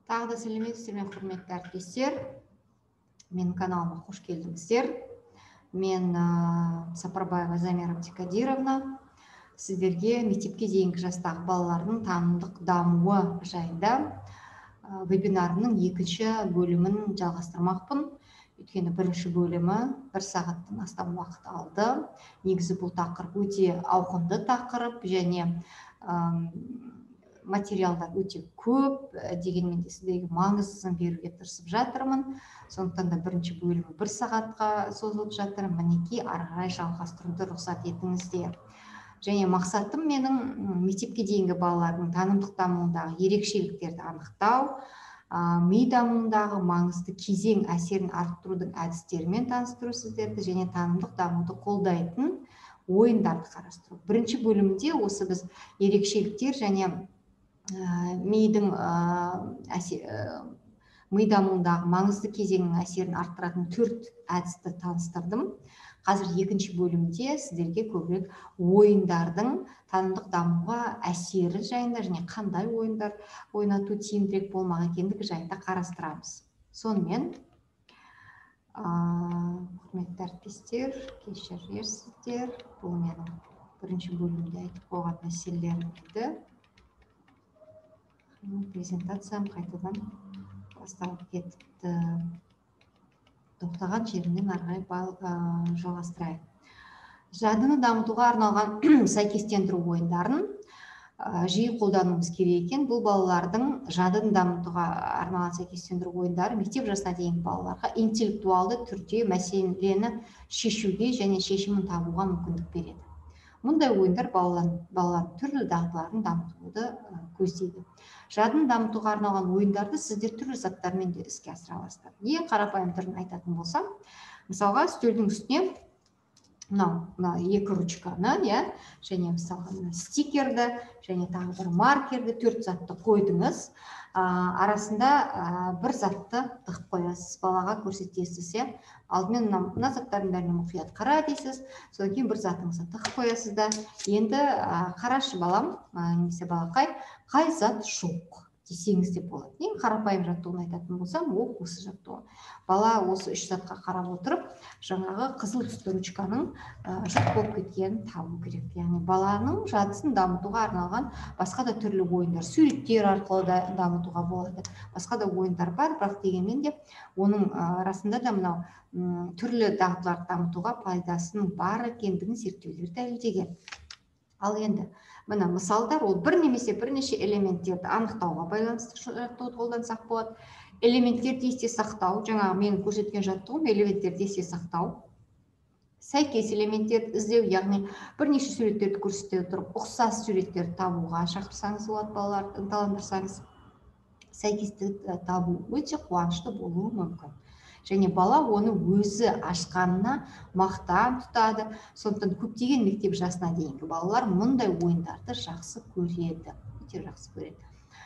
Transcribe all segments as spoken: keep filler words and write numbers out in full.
Тағы да сәлеметсіздер ме, құрметті әріптестер. Менің каналыма қош келдіңіздер. Мен Сапарбаева Замира Абдикадировна. Сіздерге мектепке дейінгі жастағы балалардың танымдық дамуы жайында вебинарының екінші бөлімін жалғастырмақпын. Өйткені бірінші бөлімі бір сағаттан астам уақыт алды. Негізі бұл тақырып өте ауқымды тақырып және материалдар өте көп, дегенмен де сіздерге маңыздысын беруге тырысып жатырмын. Сондықтан да бірінші бөлімі бір сағатқа созылып жатыр. Мінекей ары қарай жалғастыруды рұқсат етіңіздер. Және мақсатым менің мектепке дейінгі балалардың танымдық дамуындағы ерекшеліктерді анықтау, ми дамуындағы маңызды кезең әсерін арттырудың әдістерімен таныстыру сіздерді және танымдық дамуды қолдайтын ойындарды қарастыру. Бірінші бөлімде осы біз ерекшеліктер және мидың ми дамуындағы маңызды кезеңнің әсерін арттыратын төрт әдісті таныстырдым. Қазір екінші бөлімде сіздерге көбірек ойындардың танымдық дамуға әсері жайында және қандай ойындар ойнату тиімдірек болмақ екендігі жайында қарастырамыз. Сонымен, құрметті әріптестер, кешірерсіздер, бұл менің бірінші бөлімде айтып қойған мәселелерім еді. Презентациям қайтадан басталып кетіпті. Тоқтаған жерімнен ары қарай жалғастырайық. Жадыны дамытуға арналған сәйкестендіру ойындарын жиі қолдануымыз керек екен. Бұл балалардың жадыны дамытуға арналған сәйкестендіру ойындары мектеп жасына дейінгі балаларға интеллектуалды түрде мәселені шешуге және шешімін табуға мүмкіндік береді. Мұндай ойындар балалардың түрлі дағдыларын дамытуды көздейді. Жадыны дамытуға арналған ойындарды сіздер түрлі заттармен де іске асыра аласыздар. Ең қарапайым түрін айтатын болсам, мысалға үстелдің үстіне мынау екі ручканы, және мысалға стикерді, және тағы бір маркерді, төрт затты қойдыңыз. Арасында бір затты тығып қоясыз, балаға көрсетесіз. Алдымен мына заттардың бәріне мұқият қара дейсіз, содан кейін бір затыңызды тығып қоясыз да, енді қарашы балам, немесе балақай, қай зат жоқ десеңіз де болады. Ең қарапайым жаттығуын айтатын болсам, ол осы жаттығу. Бала осы үш затқа қарап отырып, жаңағы қызыл түсті ручканың жоқ болып кеткенін табу керек. Яғни баланың жадысын дамытуға арналған басқа да түрлі ойындар, суреттер арқылы да дамытуға болады. Басқа да ойындар бар, бірақ дегенмен де оның арасында да мынау түрлі дағдыларды дамытуға пайдасының бар екендігін зерттеулер дәлелдеген. Ал енді мына мысалдар, ол бір немесе бірнеше элементтерді анықтауға байланысты жаттығуды қолдансақ болады. Элементтерді есте сақтау, жаңағы менің көрсеткен жаттығуым элементтерді есте сақтау. Сәйкес элементтерді іздеу, яғни бірнеше суреттерді көрсете отырып, ұқсас суреттерді табуға шақырсаңыз болады, балаларды ынталандырсаңыз. Сәйкестікті табу өте қуанышты болуы мүмкін. Және бала оны өзі ашқанына мақтан тұтады. Сондықтан көптеген мектеп жасына дейінгі балалар мұндай ойындарды жақсы көреді. Өте жақсы көреді.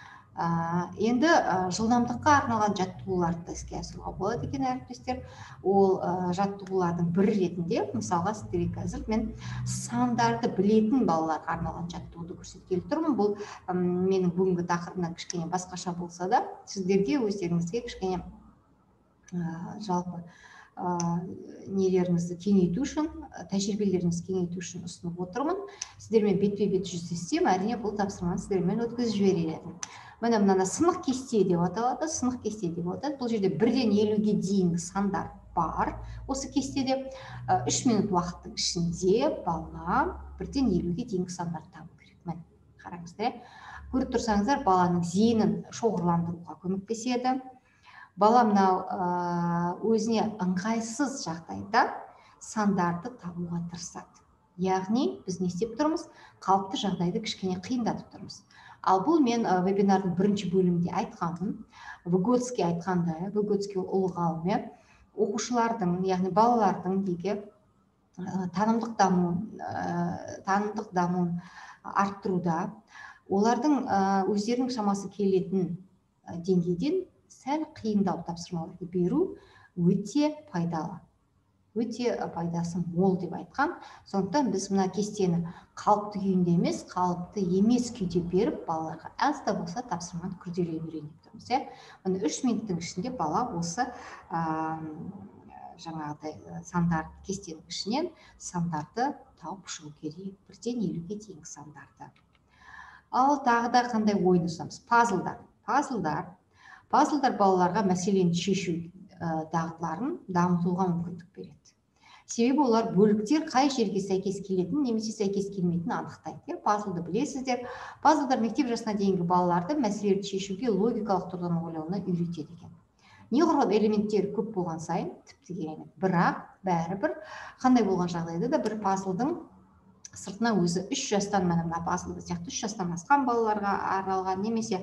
Енді жылдамдыққа арналған жаттығуларды іске асыруға болады екен, әріптестер. Ол жаттығулардың бір ретінде, мысалға сіздерге қазір мен сандарды білетін балаларға арналған жаттығуды көрсеткелі тұрмын. Бұл менің бүгінгі тақырыбымнан кішкене басқаша болса да, сіздерге өздеріңізге кішкене жалпы нелеріңізді кеңейту үшін, тәжірибелеріңізді кеңейту үшін ұсынып отырмын. Сіздермен бетпе-бет жүздессем, әрине бұл тапсырманы сіздермен өткізіп жіберер едім. Міне мынаны сынық кесте деп аталады, сынық кесте деп аталады. Бұл жерде бірден елуге дейінгі сандар бар. Осы кестеде үш минут уақыттың ішінде бала бірден елуге дейінгі сандарды табу керек. Міне, қараңыздар. Көріп тұрсаңыздар, баланың зейінін шоғырландыруға көмектеседі. Бала мынау өзіне ыңғайсыз жағдайда сандарды табуға тырысады. Яғни біз не істеп тұрмыз? Қалыпты жағдайды кішкене қиындатып тұрмыз. Ал бұл мен вебинардың бірінші бөлімінде айтқаным, Выгодский айтқандай, Выгодский ұлы ғалым, оқушылардың, яғни балалардың деге танымдық дамуын, танымдық дамуын арттыруда, олардың өздерінің шамасы келетін деңгейден сәл қиындау тапсырмаларды беру өте пайдалы. өте пайдасы мол деп айтқан. Сондықтан біз мына кестені қалыпты күйінде емес, қалыпты емес күйде беріп, балаларға аз да болса тапсырманы күрделі үйреніп тұрмыз. Міне үш минуттың ішінде бала осы жаңағыдай сандар кестенің ішінен сандарды тауып шығу керек, бірден елуге дейінгі сандарды. Ал тағы да қандай ойын ұсынамыз? Пазлдар. Пазлдар Пазлдар балаларға мәселені шешу дағдыларын дамытуға мүмкіндік береді. Себебі олар бөліктер қай жерге сәйкес келетінін немесе сәйкес келмейтінін анықтайды. Пазлды білесіздер. Пазлдар мектеп жасына дейінгі балаларды мәселелерді шешуге логикалық тұрғыдан ойлауына үйретеді екен. Неғұрлым элементтері көп болған сайын тіпті керемет. Бірақ бәрібір қандай болған жағдайда да бір пазлдың сыртына өзі үш жастан мына пазлды сияқты үш жастан асқан балаларға арналған немесе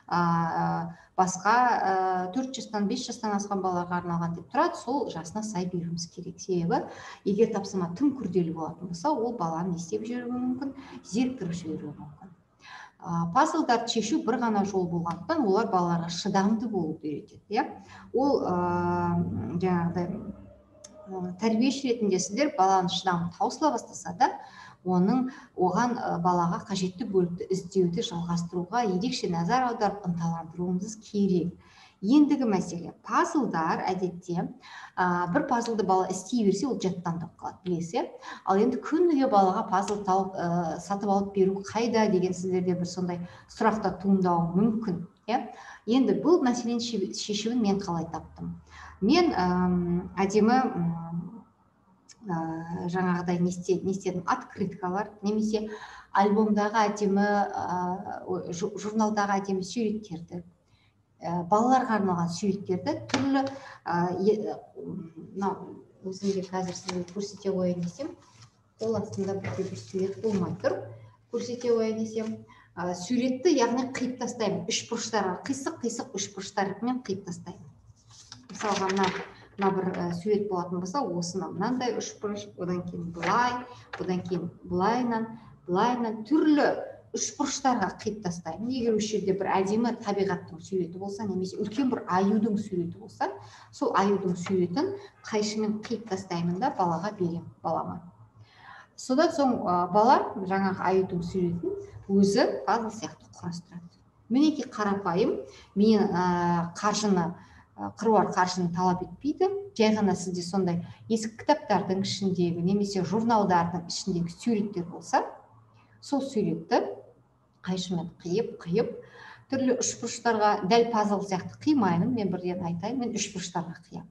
басқа төрт жастан бес жастан асқан балаларға арналған деп тұрады. Сол жасына сай беруіміз керек. Себебі егер тапсырма тым күрделі болатын болса, ол баланы не істеп жіберуі мүмкін, зеріктіріп жіберуі мүмкін. Пазлдарды шешу бір ғана жол болғандықтан олар балаларға шыдамды болуды үйретеді. Ол жаңағыдай тәрбиеші ретінде сіздер баланың шыдамы таусыла бастаса да, оның оған балаға қажетті бөлікті іздеуді жалғастыруға ерекше назар аударып ынталандыруымыз керек. Ендігі мәселе, пазлдар әдетте бір пазлды бала істей берсе, ол жаттанып қалады, білесіз. Ал енді күніге балаға пазл тауып сатып алып беру қайда деген сіздерде бір сондай сұрақта туындауы мүмкін. Енді бұл мәселені шешуін мен қалай таптым? Мен әдемі жаңағыдай не істедім, открыткалар немесе альбомдағы әдемі, журналдағы әдемі суреттерді, балаларға арналған суреттерді түрлі, өзімде қазір сізге көрсете қояйын десем, ол астында бір сурет болмай тұр, көрсете қояйын десем, суретті яғни қиып тастаймын, үш бұрыштарға, қисық-қисық үш бұрыштармен қиып тастаймын. Мысалға, мына бір сурет болатын болса, осыны мынандай үш бұрыш, одан кейін былай, одан кейін былайнан, былайнан түрлі үш бұрыштарға қиып тастаймын. Егер осы жерде бір әдемі табиғаттың суреті болса, немесе үлкен бір аюдың суреті болса, сол аюдың суретін қайшымен қиып тастаймын да балаға беремін, балама. Содан соң бала жаңағы аюдың суретін өзі пазл сияқты құрастырады. Мінекей қарапайым, мен қаржыны қыруар қаржыны талап етпейді. Жай ғана сізде сондай ескі кітаптардың ішіндегі немесе журналдардың ішіндегі суреттер болса, сол суретті қайшымен қиып-қиып, түрлі үшбұрыштарға, дәл пазл сияқты қимаймын, мен бірден айтайын, мен үшбұрыштарға қиям.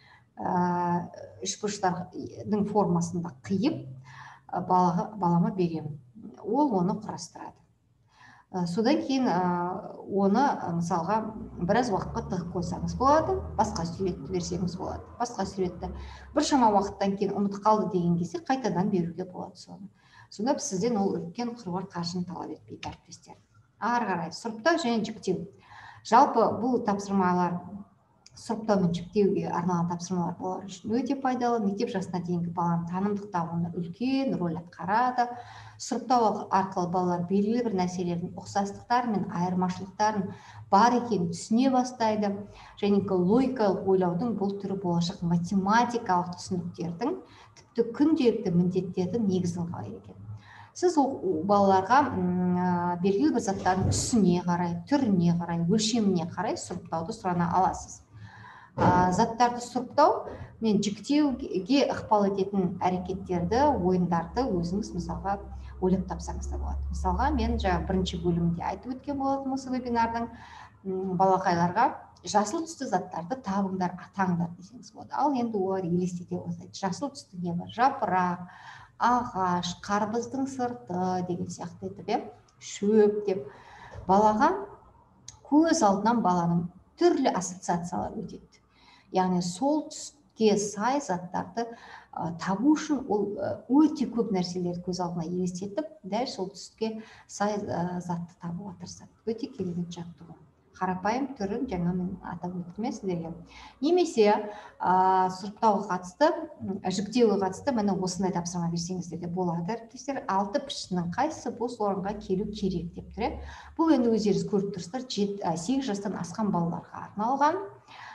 Үшбұрыштардың формасында қиып, балама беремін. Ол оны құрастырады. Содан кейін оны мысалға біраз уақытқа тығып қойсаңыз болады, басқа суретті берсеңіз болады. Басқа суретті бір шама уақыттан кейін ұмытып қалды деген кезде қайтадан беруге болады соны. Сонда сізден ол үлкен қыруар қаржыны талап етпейді, әріптестер. Ары қарай сұрыптау және жіктеу. Жалпы бұл тапсырмалар сұрыптау мен жіктеуге арналған тапсырмалар болар үшін өте пайдалы. Мектеп жасына дейінгі баланың танымдық дамуына үлкен рөл атқарады. Сұрыптау арқылы балалар белгілі бір нәрселердің ұқсастықтары мен айырмашылықтарын бар екенін түсіне бастайды. Және логикалық ойлаудың бұл түрі болашақ математикалық түсініктердің, тіпті күнделікті міндеттердің негізін қалайды екен. Сіз балаларға белгілі бір заттардың түсіне қарай, түріне қарай, өлшеміне қарай сұрыптауды сұрана аласыз. Заттарды сұрыптау мен жіктеуге ықпал ететін әрекеттерді, ойындарды өзіңіз мысалға ойлап тапсаңыз да болады. Мысалға, мен жаңа бірінші бөлімде айтып өткен болатын осы вебинардың балақайларға жасыл түсті заттарды табыңдар, атаңдар десеңіз болады. Ал енді олар елестете бастайды. Жасыл түсті не бар? Жапырақ, ағаш, қарбыздың сырты деген сияқты етіп, шөп деп балаға көз алдынан баланың түрлі ассоциациялар өтеді. Яғни сол түске сай заттарды табу үшін ол өте көп нәрселерді көз алдына елестетіп, дәл сол түске сай затты табуға тырысады. Өте керемет жаттығу. Қарапайым түрін жаңа мен атап өттім сіздерге. Немесе сұрыптауға қатысты, жіктеуге қатысты міне осындай тапсырма берсеңіздер де болады, әріптестер. Алты пішіннің қайсысы бос орынға келу керек деп тұр. Бұл енді өздеріңіз көріп тұрсыздар, сегіз жастан асқан балаларға арналған.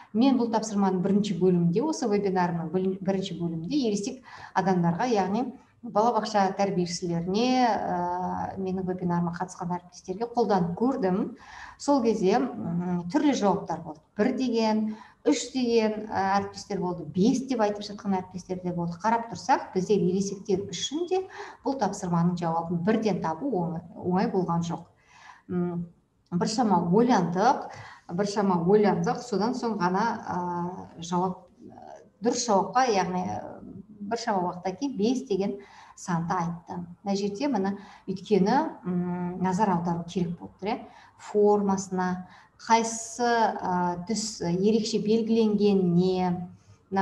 Мен бұл тапсырманың бірінші бөлімінде, осы вебинарның бірінші бөлімінде ересек адамдарға, яғни балабақша тәрбиешілеріне, ә, менің вебинарыма қатысқан әріптестерге қолданып көрдім. Сол кезде түрлі жауаптар болды. Бір деген, үш деген әріптестер болды, бес деп айтып жатқан әріптестер де болды. Қарап тұрсақ, бізде ересектер үшін де бұл тапсырманың жауабын бірден табу оңай болған жоқ. Біршама ойландық, біршама ойландық, содан соң ғана жауап, дұрыс жауапқа, яғни біршама уақыттан кейін бес деген санды айтты. Мына жерде міне өйткені назар аудару керек болып тұр, формасына, қайсы түс ерекше белгіленген не,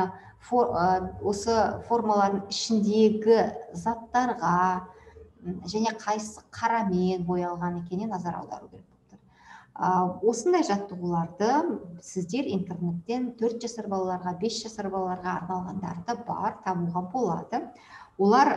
осы формалардың ішіндегі заттарға және қайсы қарамен боялған екеніне назар аудару керек болып тұр. Осындай жаттығуларды сіздер интернеттен төрт жасар балаларға, бес жасар балаларға арналғандарды бар, табуға болады. Олар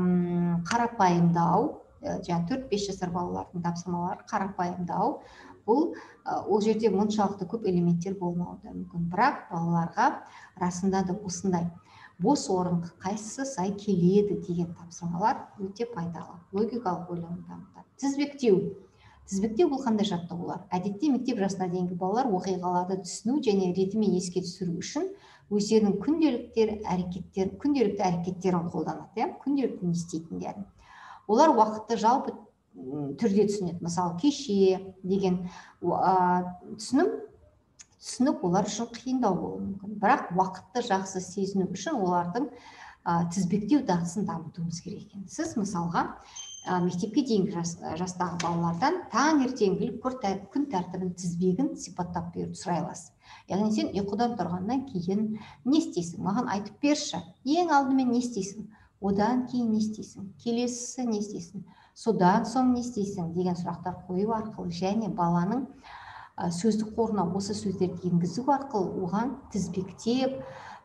қарапайымдау, жаңа төрт-бес жасар балалардың тапсырмалары қарапайымдау. Бұл ол жерде мұншалықты көп элементтер болмауы да мүмкін, бірақ балаларға расында да осындай бос орынға қайсысы сай келеді деген тапсырмалар өте пайдалы, логикалық ойлауды дамытады. Тізбектеу. Тізбектеу бұл қандай жаттығулар? Әдетте мектеп жасына дейінгі балалар оқиғаларды түсіну және ретімен еске түсіру үшін өздерінің күнделікті әрекеттерін, күнделікті әрекеттерін қолданады, күнделікті не істейтіндерін. Олар уақытты жалпы түрде түсінеді. Мысалы, кеше деген түсінім, түсінік олар үшін қиындау болуы мүмкін. Бірақ уақытты жақсы сезіну үшін олардың тізбектеу дағдысын дамытуымыз керек екен. Сіз мысалға мектепке дейінгі жастағы балалардан таңертеңгілік күн тәртібін, тізбегін сипаттап беруді сұрай аласыз. Яғни сен ұйқыдан тұрғаннан кейін не істейсің? Маған айтып берші. Ең алдымен не істейсің? Одан кейін не істейсің? Келесісі не істейсің? Содан соң не істейсің? Деген сұрақтар қою арқылы және баланың сөздік қорына осы сөздерді енгізу арқылы оған тізбектеп,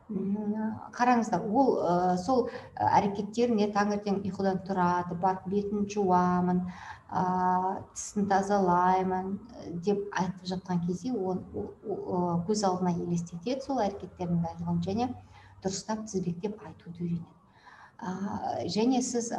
қараңыздар, ол сол әрекеттерін, таңертең ұйқыдан тұрады, барып бетін жуамын, тісін тазалаймын деп айтып жатқан кезде ол көз алдына елестетеді сол әрекеттердің барлығын және дұрыстап тізбектеп айтуды үйренеді. Және сіз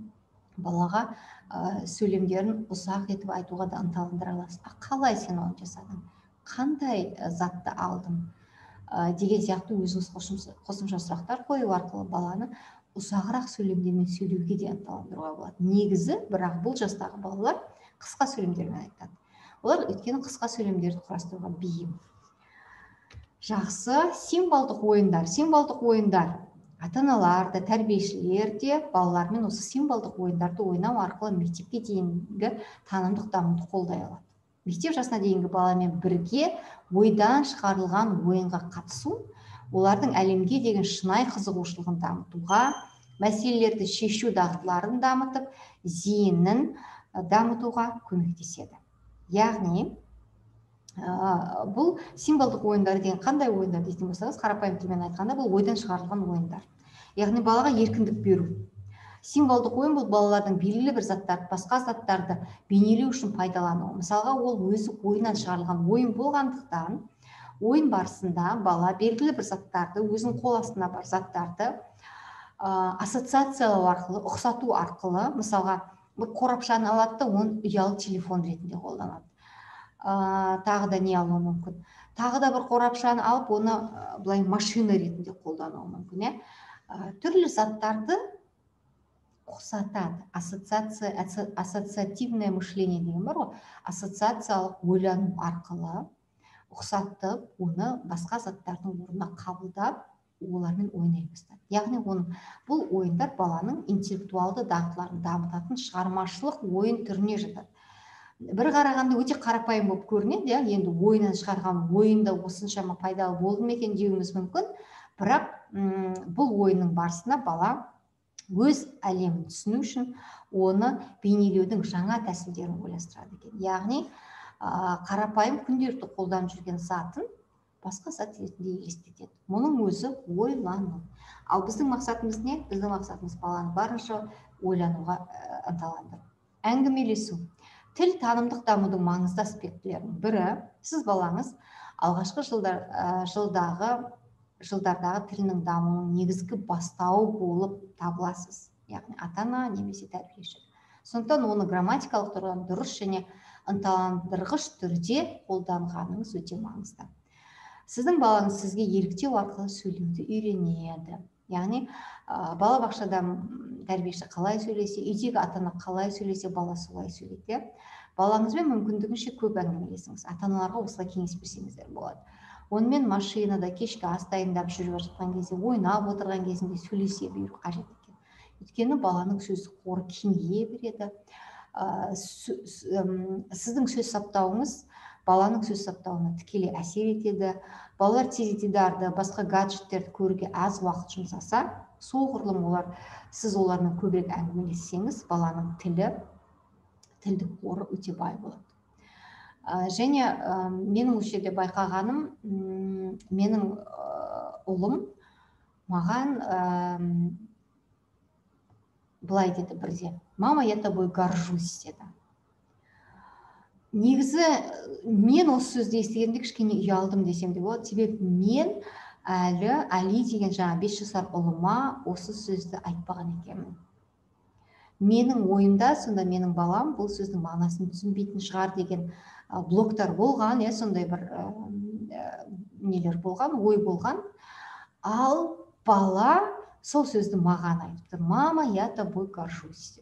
балаға сөйлемдерін ұзақ етіп айтуға да ынталандыра аласыз. Қалай сен оны жасадың? Қандай затты алдың? Деген сияқты өзіңіз қосымша сұрақтар қою арқылы баланы ұзағырақ сөйлемдермен сөйлеуге де ынталандыруға болады. Негізі, бірақ бұл жастағы балалар қысқа сөйлемдермен айтады. Олар өйткені қысқа сөйлемдерді құрастыруға бейім. Жақсы, символдық ойындар. Символдық ойындар. Ата-аналар да, тәрбиешілер де балалармен осы символдық ойындарды ойнау арқылы мектепке дейінгі танымдық дамуды қолдай алады. Мектеп жасына дейінгі баламен бірге ойдан шығарылған ойынға қатысу, олардың әлемге деген шынайы қызығушылығын дамытуға, мәселелерді шешу дағдыларын дамытып, зейінін дамытуға көмектеседі. Яғни, бұл символдық ойындар деген қандай ойындар дейтін болсаңыз, қарапайым тілмен айтқанда, бұл ойдан шығарылған ойындар. Яғни балаға еркіндік беру. Символдық ойын бұл балалардың белгілі бір заттарды, басқа заттарды бейнелеу үшін пайдалану. Мысалға, ол өзі ойынан шығарылған ойын болғандықтан, ойын барысында бала белгілі бір заттарды, өзінің қол астына бар заттарды ассоциациялау арқылы, ұқсату арқылы, мысалға, қорапшаны алады да, оны ұялы телефон ретінде қолданады. Тағы да не алуы мүмкін? Тағы да бір қорапшаны алып, оны былай машина ретінде қолдануы мүмкін. Түрлі заттарды ұқсатады. Ассоциативное мышление деген бар ғой, ассоциациялық ойлану арқылы ұқсатып, оны басқа заттардың орнына қабылдап, олармен ойнай бастады. Яғни бұл ойындар баланың интеллектуалды дағдыларын дамытатын шығармашылық ойын түріне жатады. Бір қарағанда өте қарапайым болып көрінеді, енді ойынан шығарған ойында осыншама пайдалы болды ма екен деуіміз мүмкін, бірақ бұл ойынның барысында бала өз әлемін түсіну үшін оны бейнелеудің жаңа тәсілдерін ойластырады екен. Яғни, қарапайым күнделікті қолданып жүрген затын басқа зат ретінде елестетеді. Мұның өзі ойлану. Ал біздің мақсатымыз не? Біздің мақсатымыз баланы барынша ойлануға ынталандыру. Әңгімелесу. Тіл танымдық дамудың маңызды аспектілерінің бірі, сіз балаңыз алғашқы жылдар жылдағы жылдардағы тілінің дамуының негізгі бастауы болып табыласыз, яғни ата-ана немесе тәрбиеші. Сондықтан оны грамматикалық тұрғыдан дұрыс және ынталандырғыш түрде қолданғаныңыз өте маңызды. Сіздің балаңыз сізге еліктеу арқылы сөйлеуді үйренеді. Яғни балабақшада тәрбиеші қалай сөйлесе, үйдегі ата-ана қалай сөйлесе, бала солай сөйлейді. Балаңызбен мүмкіндігінше көп әңгімелесіңіз. Ата-аналарға осылай кеңес берсеңіздер болады. Онымен машинада кешкі ас дайындап жүріп жатқан кезде, ойнап отырған кезінде сөйлесе беру қажет екен. Өйткені баланың сөз қоры кеңейе береді. Сіздің сөз саптауыңыз баланың сөз саптауына тікелей әсер етеді. Балалар теледидарды, басқа гаджеттерді көруге аз уақыт жұмсаса, соғұрлым олар, сіз олармен көбірек әңгімелессеңіз, баланың тілі, тілдік қоры өте бай болады. Және менің осы жерде байқағаным, менің ұлым маған былай деді бірде: мама, я тобой горжусь деді. Негізі мен осы сөзді естігенде кішкене ұялдым десем де болады. Себебі мен әлі Али деген жаңа бес жасар ұлыма осы сөзді айтпаған екенмін. Менің ойымда сонда менің балам бұл сөздің мағынасын түсінбейтін шығар деген блоктар болған, е, сондай бір нелер болған, ой болған. Ал бала сол сөзді маған айтыпты: мама, я тобой горжусь.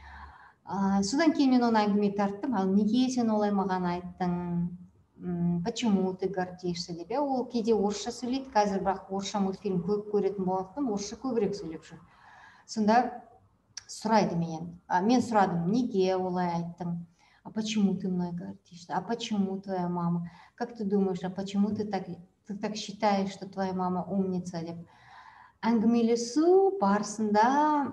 Содан кейін мен оны әңгіме тарттым: ал неге сен олай маған айттың? Почему ты гордишься деп. Ол кейде орысша сөйлейді, қазір бірақ орысша мультфильм көп көретін болғандықтан орысша көбірек сөйлеп жүр. Сонда сұрайды менен. Мен сұрадым: неге олай айттың? А почему ты мной гордишься? А почему твоя мама? Как ты думаешь, а почему ты так, ты так считаешь, что твоя мама умница деп. Әңгімелесу барысында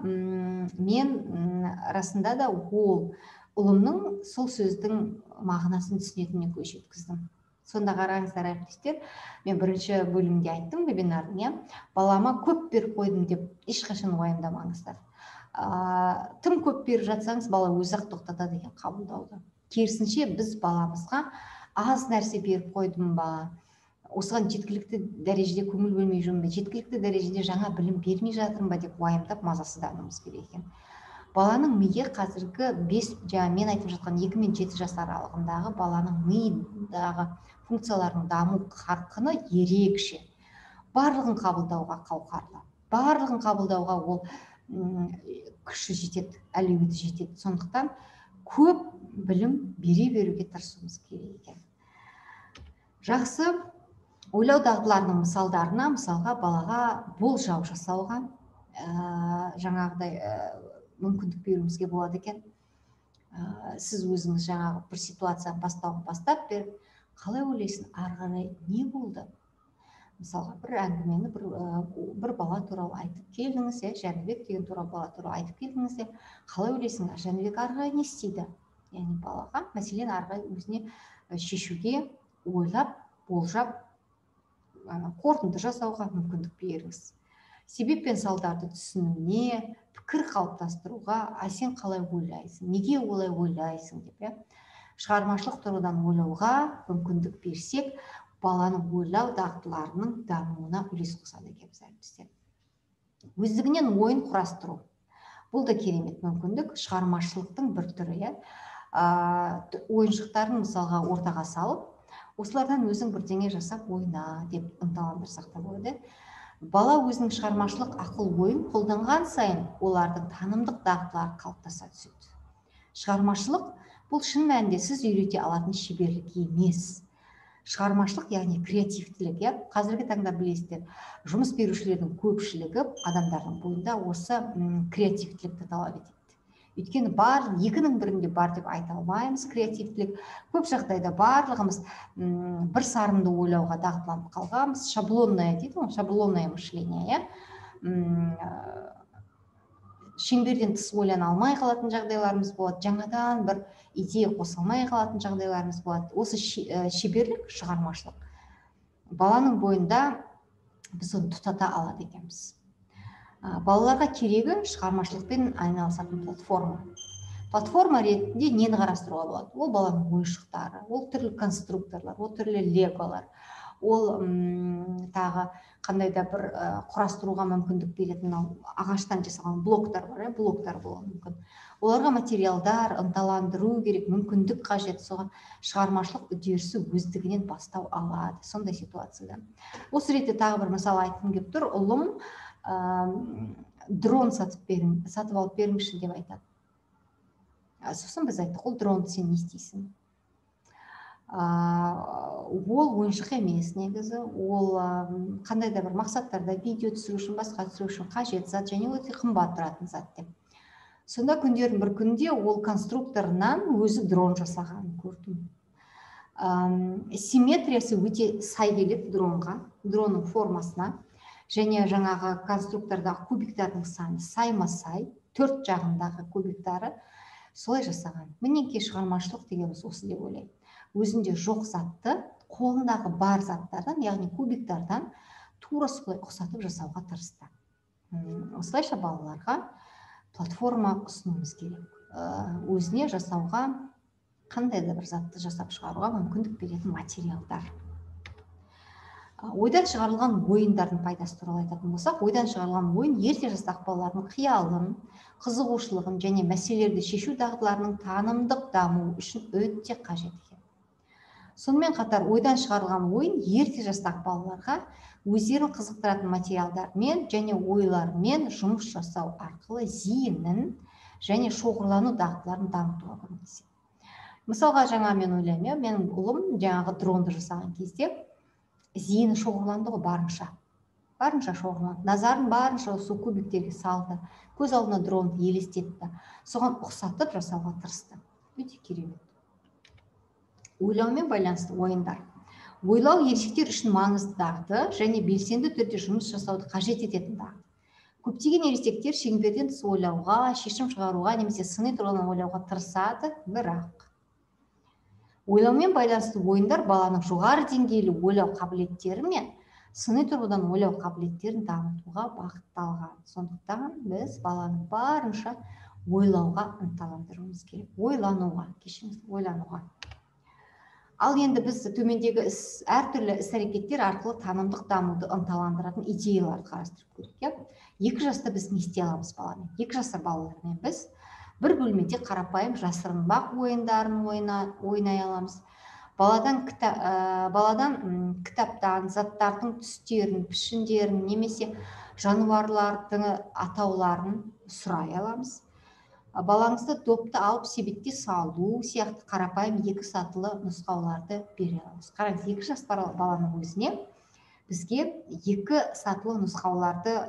мен расында да ол ұлымның сол сөздің мағынасын түсінетініне көз жеткіздім. Сонда қараңыздар әріптестер, мен бірінші бөлімде айттым вебинардың, балама көп беріп қойдым деп ешқашан уайымдамаңыздар. Тым көп беріп жатсаңыз, бала өзі-ақ тоқтатады екен қабылдауды. Керісінше біз баламызға аз нәрсе беріп қойдым ба, осыған жеткілікті дәрежеде көңіл бөлмей жүрмін бе, жеткілікті дәрежеде жаңа білім бермей жатырмын ба деп уайымдап мазасыздануымыз керек екен. Баланың миы қазіргі бес, жаңа мен айтып жатқан екі мен жеті жас аралығындағы баланың миындағы функцияларының даму қарқыны ерекше. Барлығын қабылдауға қауқарлы. Барлығын қабылдауға ол күші жетеді, әлеуеті жетеді. Сондықтан көп білім бере беруге тырысуымыз керек екен. Жақсы. Ойлау дағдыларының мысалдарына, мысалға балаға болжау жасауға жаңағыдай мүмкіндік беруімізге болады екен. Сіз өзіңіз жаңағы бір ситуацияны бастауға бастап беріп, қалай ойлайсың, ары қарай не болды? Мысалға бір әңгімені бір бала туралы айтып келдіңіз, Жәнібек деген туралы бала туралы айтып келдіңіз, қалай ойлайсың, Жәнібек ары қарай не істейді? Яғни балаға мәселен ары қарай өзіне шешуге ойлап, болжап, қорытынды жасауға мүмкіндік беріңіз. Себеп пен салдарды түсінуіне, пікір қалыптастыруға, а сен қалай ойлайсың, неге олай ойлайсың деп, шығармашылық тұрғыдан ойлауға мүмкіндік берсек, баланың ойлау дағдыларының дамуына үлес қосады екенбіз әріптестер. Өздігінен ойын құрастыру. Бұл да керемет мүмкіндік, шығармашылықтың бір түрі. Ойыншықтарын мысалға ортаға салып, осылардан өзің бірдеңе жасап ойна деп ынталандырсақ та болады. Бала өзінің шығармашылық ақыл ойын қолданған сайын олардың танымдық дағдылары қалыптаса түседі. Шығармашылық бұл шын мәнінде сіз үйрете алатын шеберлік емес. Шығармашылық, яғни креативтілік. Қазіргі таңда білесіздер, жұмыс берушілердің көпшілігі адамдардың бойында осы креативтілікті талап етеді. Өйткені бар, екінің бірінде бар деп айта алмаймыз креативтілік. Көп жағдайда барлығымыз бір сарынды ойлауға дағдыланып қалғанбыз. Шаблонное дейді, шаблонное мышление. Шеңберден тыс ойлана алмай қалатын жағдайларымыз болады. Жаңадан бір идея қосылмай қалатын жағдайларымыз болады. Осы шеберлік, шығармашылық баланың бойында біз оны тұтата алады екенбіз. Балаларға керегі шығармашылықпен айналысатын платформа. Платформа ретінде нені қарастыруға болады? Ол баланың ойыншықтары, ол түрлі конструкторлар, ол түрлі леголар, ол тағы қандай да бір құрастыруға мүмкіндік беретін ағаштан жасалған блоктар бар, блоктар болуы мүмкін. Оларға материалдар, ынталандыру керек, мүмкіндік қажет, соған шығармашылық үдерісі өздігінен бастау алады, сондай ситуацияда. Осы ретте тағы бір мысал айтқым келіп тұр. Ұлым дрон сатып берің, сатып алып беріңізші деп айтады. Сосын біз айттық, ол дронды сен не істейсің? Ол ойыншық емес негізі, ол қандай да бір мақсаттарда видео түсіру үшін, басқа түсіру үшін қажет зат, және өте қымбат тұратын зат деп. Сонда күндердің бір күнде ол конструкторынан өзі дрон жасағанын көрдім. Симметриясы өте сай келеді дронға, дронның формасына, және жаңағы конструктордағы кубиктардың саны сайма-сай, төрт жағындағы кубиктары солай жасаған. Мінекей шығармашылық дегеніміз осы деп ойлаймын. Өзінде жоқ затты қолындағы бар заттардан, яғни кубиктардан тура солай ұқсатып жасауға тырысты. Осылайша балаларға платформа ұсынуымыз керек. Өзіне жасауға, қандай да бір затты жасап шығаруға мүмкіндік беретін материалдар. Ойдан шығарылған ойындардың пайдасы туралы айтатын болсақ, ойдан шығарылған ойын ерте жастағы балалардың қиялын, қызығушылығын және мәселелерді шешу дағдыларының танымдық дамуы үшін өте қажет екен. Сонымен қатар ойдан шығарылған ойын ерте жастағы балаларға өздерін қызықтыратын материалдармен және ойлармен жұмыс жасау арқылы зейінін және шоғырлану дағдыларын дамытуға көмектеседі. Мысалға, жаңа мен ойлаймын, менің ұлым жаңағы дронды жасаған кезде зейіні шоғырланды ғой, барынша. Барынша шоғырланды. Назарын барынша осы кубиктерге салды. Көз алдына дронды елестетті. Соған ұқсатып жасауға тырысты. Өте керемет. Ойлаумен байланысты ойындар. Ойлау ересектер үшін маңызды дағды және белсенді түрде жұмыс жасауды қажет ететін дағды. Көптеген ересектер шеңберден тыс ойлауға, шешім шығаруға немесе сыни тұрғыдан ойлауға тырысады, бірақ ойлаумен байланысты ойындар баланың жоғары деңгейлі ойлау қабілеттері мен сыни тұрғыдан ойлау қабілеттерін дамытуға бағытталған. Сондықтан біз баланы барынша ойлауға ынталандыруымыз керек. Ойлануға, кешіріңіз, ойлануға. Ал енді біз төмендегі әртүрлі іс-әрекеттер арқылы танымдық дамуды ынталандыратын идеяларды қарастырып көрейік. Екі жаста біз не істей аламыз баламен? Екі жасар балалармен біз бір бөлмеде қарапайым жасырынбақ ойындарын ойнай аламыз. Баладан, кітап, ә, баладан кітаптан заттардың түстерін, пішіндерін немесе жануарлардың атауларын сұрай аламыз. Балаңызды допты алып себетке салу сияқты қарапайым екі сатылы нұсқауларды бере аламыз. Қараңыз, екі жас баланың өзіне бізге екі сатылы нұсқауларды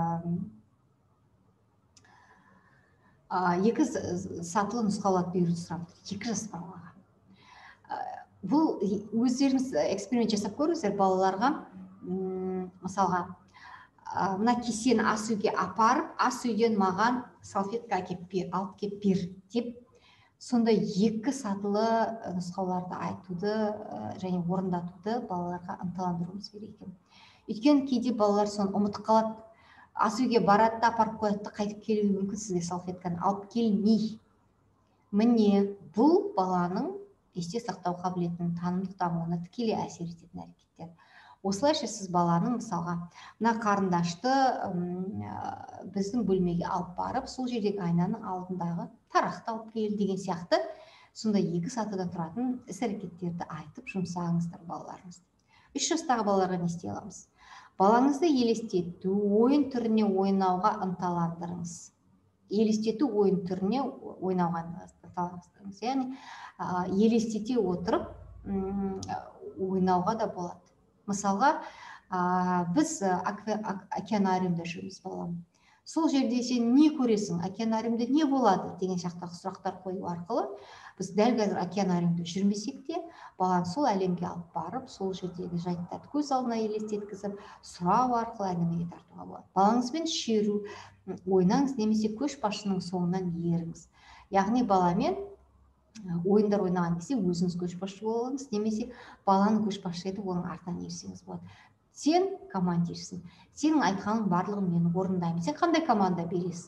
екі сатылы нұсқауларды беруді сұрап тұр. Екі жас балаға. Бұл өздеріңіз эксперимент жасап көріңіздер балаларға, мысалға, мына кесені ас үйге апарып, ас үйден маған салфетка алып кеп бер деп, сондай екі сатылы нұсқауларды айтуды және орындатуды балаларға ынталандыруымыз керек екен. Өйткені кейде балалар соны ұмытып қалады. Ас үйге барады да апарып қояды, қайтып келуі мүмкін, сізге салфетканы алып келмей. Міне, бұл баланың есте сақтау қабілетінің танымдық дамуына тікелей әсер ететін әрекеттер. Осылайша сіз баланың, мысалға, мына қарындашты біздің бөлмеге алып барып, сол жердегі айнаның алдындағы тарақты алып кел деген сияқты, сондай екі сатыдан тұратын іс-әрекеттерді айтып жұмсаңыздар балаларыңызды. Үш жастағы балаларға не істей аламыз? Балаңызды елестету ойын түріне ойнауға ынталандырыңыз. Елестету ойын түріне ойнауға ынталандырыңыз. Яғни, елестете отырып ойнауға да болады. Мысалға, біз океанариумда жүрміз балам. Сол жерде сен не көресің, океанариумда не болады деген сияқты сұрақтар қою арқылы біз дәл қазір океанариумда жүрмесек те, баланы сол әлемге алып барып, сол жердегі жайттарды көз алдына елестеткізіп, сұрау арқылы әңгімеге тартуға болады. Балаңызбен шеру ойнаңыз немесе көшбасшының соңынан еріңіз. Яғни баламен ойындар ойнаған кезде өзіңіз көшбасшы болыңыз, немесе баланы көшбасшы етіп оның артынан ерсеңіз болады. Сен командирсің. Сенің айтқаның барлығын мен орындаймын. Сен қандай команда бересің?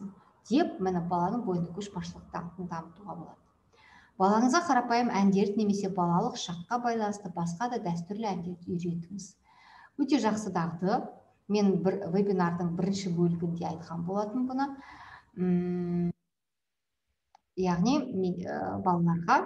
деп міне баланың бойында көшбасшылық дағдысын дамытуға болады. Балаңызға қарапайым әндерді немесе балалық шаққа байланысты басқа да дәстүрлі әндерді үйретіңіз. Өте жақсы дағды. Мен бір вебинардың бірінші бөлігінде айтқан болатын бұны. Яғни балаларға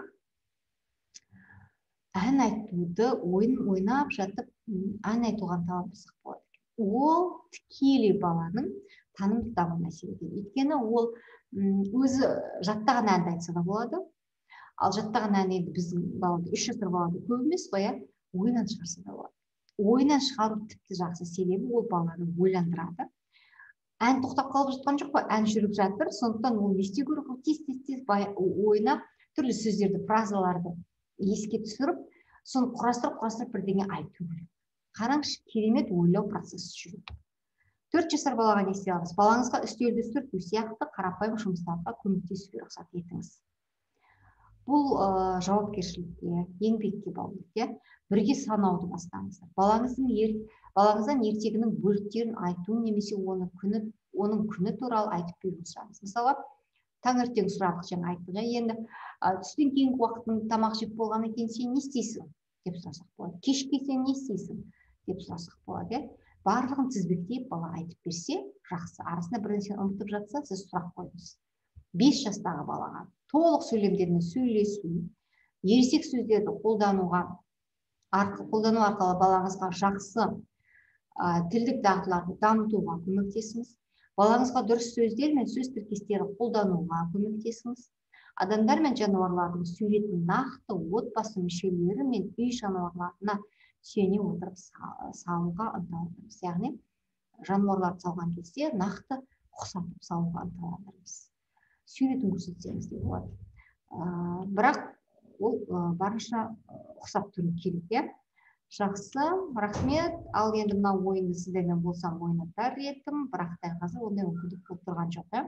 ән айтуды ойын ойнап жатып ән айтуға талпынсақ болады. Ол тікелей баланың танымдық дамуына әсер етеді. Өйткені ол өзі жаттаған әнді айтса да болады. Ал жаттаған ән енді біздің балада үш жасар балада көп емес қой, ойынан шығарса да болады. Ойынан шығару тіпті жақсы, себебі ол баланы ойландырады. Ән тоқтап қалып жатқан жоқ қой, ән жүріп жатыр, сондықтан ол не істеу керек, тез тез тез ойнап түрлі сөздерді, фразаларды еске түсіріп, соны құрастырып құрастырып бірдеңе айту керек. Қараңызшы, керемет ойлау процесі жүреді. Төрт жасар балаға не істей аламыз? Балаңызға үстелді сүрту сияқты қарапайым жұмыстарға көмектесуге рұқсат етіңіз. Бұл жауапкершілікке, еңбекке баулиды. Бірге санауды бастаңыздар. Балаңыздың балаңыздан ертегінің бөліктерін айту немесе оны күні, оның күні туралы айтып беруін сұраңыз. Мысалы, таңертең сұрадық, жаңа айттық, енді түстен кейінгі уақыттың тамақ жеп болғаннан кейін сен не істейсің деп сұрасақ болады. Кешке сен не істейсің деп сұрасақ болады. Барлығын тізбектеп бала айтып берсе, жақсы. Арасында бір нәрсені ұмытып жатса, сіз сұрақ қойыңыз. бес жастағы балаға толық сөйлемдермен сөйлесу, ересек сөздерді қолдануға қолдану арқылы балаңызға жақсы тілдік дағдыларды дамытуға көмектесіңіз. Балаңызға дұрыс сөздер мен сөз тіркестерін қолдануға көмектесіңіз. Адамдар мен жануарлардың суретін нақты отбасы мүшелері мен үй жануарларына сүйене отырып салуға ынталандырыңыз. Яғни жануарларды салған кезде нақты ұқсатып салуға ынталандырыңыз. Суретін көрсетсеңіз де болады. Бірақ ол барынша ұқсап тұру керек. Жақсы, рахмет. Ал енді мына ойынды сіздермен болсам ойнатар едім, бірақ та қазір ондай мүмкіндік болып тұрған жоқ.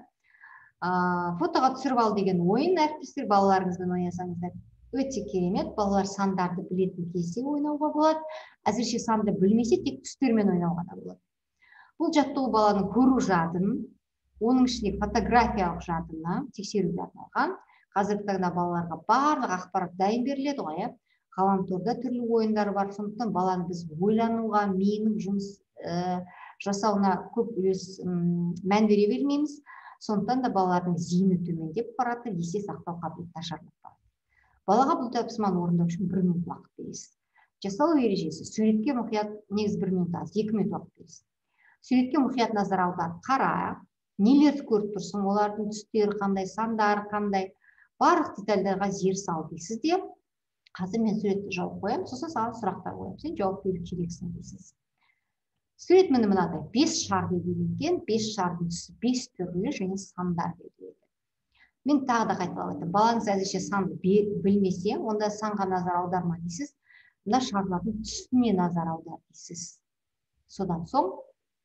Фотоға түсіріп ал деген ойын, әріптестер, балаларыңызбен ойнасаңыздар өте керемет. Балалар сандарды білетін кезде ойнауға болады. Әзірше санды білмесе, тек түстермен ойнауға да болады. Бұл жаттығу баланың көру жадын, оның ішінде фотографиялық жадына тексеруге арналған. Қазіргі таңда балаларға барлық ақпарат дайын беріледі ғой. Ғаламторда түрлі ойындар бар. Сондықтан баланы біз ойлануға, миының жұмыс жасауына көп үлес мән бере бермейміз. Сондықтан да балалардың зейіні төмендеп барады, есте сақтау қабілеті нашарлап барады. Балаға бұл тапсырманы орындау үшін бір минут уақыт бересіз. Жасалу ережесі: суретке мұқият, негізі бір минут аз, екі минут уақыт бересіз. Суретке мұқият назар аудар, қара, нелерді көріп тұрсың, олардың түстері қандай, сандары қандай, барлық детальдарға зер сал дейсіз де, қазір мен суретті жауып қоямын, сосын саған сұрақтар қоямын, сен жауап беру керексің дейсіз. Сурет міне мынадай, бес шар белгіленген, бес шардың түсі бес түрлі және сандар белгіленген. Мен тағы да қайталап айтамын, балаңыз әзірше санды білмесе, онда санға назар аударма дейсіз, мына шарлардың түсіне назар аудар дейсіз. Содан соң